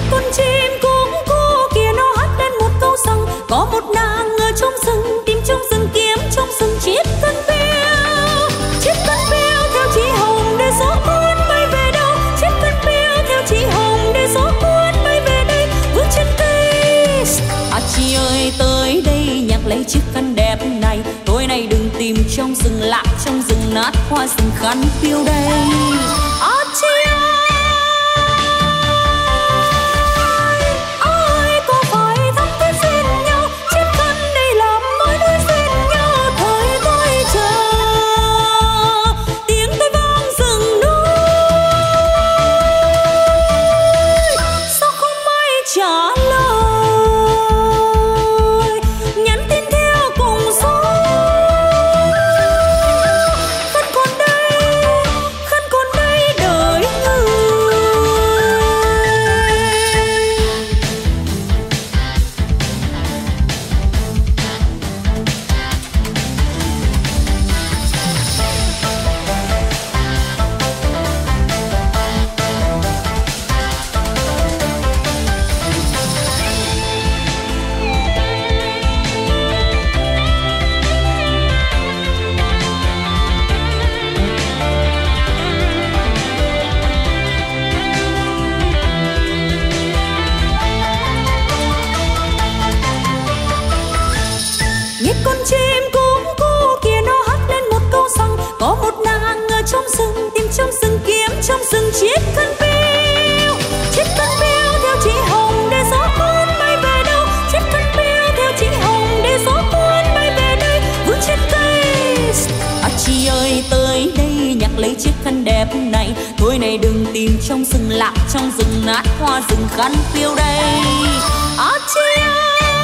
con chim cũng cô kia nó hát lên một câu rằng có một nàng ở trong rừng, tìm trong rừng kiếm trong rừng chiếc cân beo theo chị Hồng để gió cuốn bay về đâu, chiếc cân beo theo chị Hồng để gió cuốn bay về đây, vươn trên cây. À chị ơi tới đây nhặt lấy chiếc khăn đẹp này, tối nay đừng tìm trong rừng lạ, trong rừng nát hoa rừng khăn phiêu đây. À chị ơi có phải thắm thiết duyên nhau, chiếc khăn đây làm mới đôi duyên nhau, thời tôi chờ tiếng tôi vang rừng núi, sao không ai trả lời, nhắn tin theo cùng số. Khăn còn đây đợi người. Biết con chim cũng cô kia nó hát lên một câu rằng có một nàng ở trong rừng, tìm trong rừng kiếm trong rừng chiếc khăn phiêu theo chị Hồng để gió cuốn bay về đâu, chiếc khăn phiêu theo chị Hồng để gió cuốn bay về đây, vươn trên cây. À chị ơi tới đây nhặt lấy chiếc khăn đẹp này, thôi này đừng tìm trong rừng lạ, trong rừng nát hoa rừng khăn phiêu đây. À chị ơi